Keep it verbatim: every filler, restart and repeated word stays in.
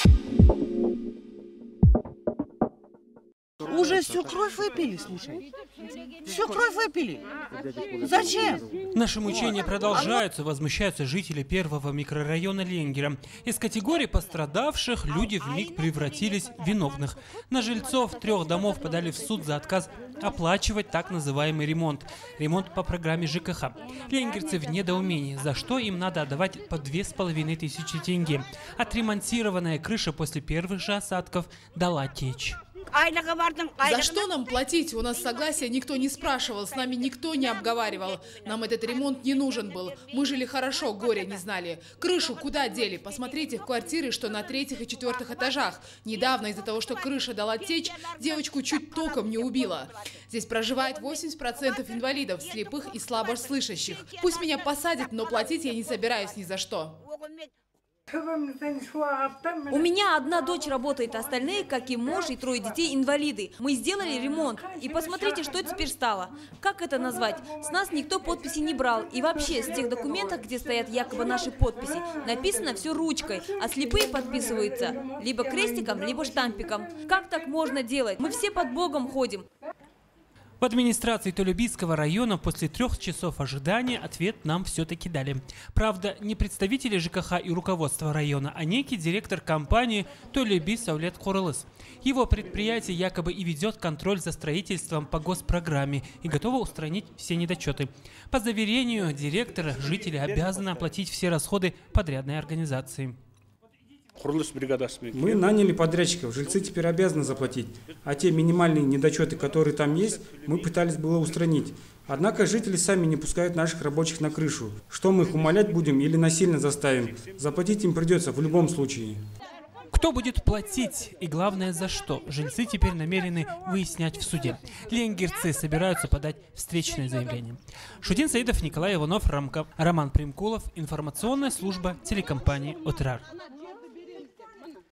Уже всю кровь выпили, слушай. Всю кровь выпили. Зачем? Наши мучения продолжаются, возмущаются жители первого микрорайона Ленгера. Из категории пострадавших люди вмиг превратились в виновных. На жильцов трех домов подали в суд за отказ оплачивать так называемый ремонт. Ремонт по программе ЖКХ. Ленгерцы в недоумении, за что им надо отдавать по две с половиной тысячи тенге. Отремонтированная крыша после первых же осадков дала течь. За что нам платить? У нас согласия никто не спрашивал, с нами никто не обговаривал. Нам этот ремонт не нужен был. Мы жили хорошо, горя не знали. Крышу куда дели? Посмотрите в квартиры, что на третьих и четвертых этажах. Недавно из-за того, что крыша дала течь, девочку чуть током не убила. Здесь проживает восемьдесят процентов инвалидов, слепых и слабослышащих. Пусть меня посадят, но платить я не собираюсь ни за что. У меня одна дочь работает, остальные, как и муж и трое детей, инвалиды. Мы сделали ремонт. И посмотрите, что теперь стало. Как это назвать? С нас никто подписи не брал. И вообще, с тех документов, где стоят якобы наши подписи, написано все ручкой. А слепые подписываются либо крестиком, либо штампиком. Как так можно делать? Мы все под Богом ходим. В администрации Толюбийского района после трех часов ожидания ответ нам все-таки дали. Правда, не представители ЖКХ и руководства района, а некий директор компании Толюби Саулет Корылыс. Его предприятие якобы и ведет контроль за строительством по госпрограмме и готово устранить все недочеты. По заверению директора, жители обязаны оплатить все расходы подрядной организации. Мы наняли подрядчиков, жильцы теперь обязаны заплатить. А те минимальные недочеты, которые там есть, мы пытались было устранить. Однако жители сами не пускают наших рабочих на крышу. Что мы их умолять будем или насильно заставим? Заплатить им придется в любом случае. Кто будет платить и, главное, за что? Жильцы теперь намерены выяснять в суде. Ленгерцы собираются подать встречное заявление. Шудин Саидов, Николай Иванов, Роман Примкулов, информационная служба телекомпании «Отрар».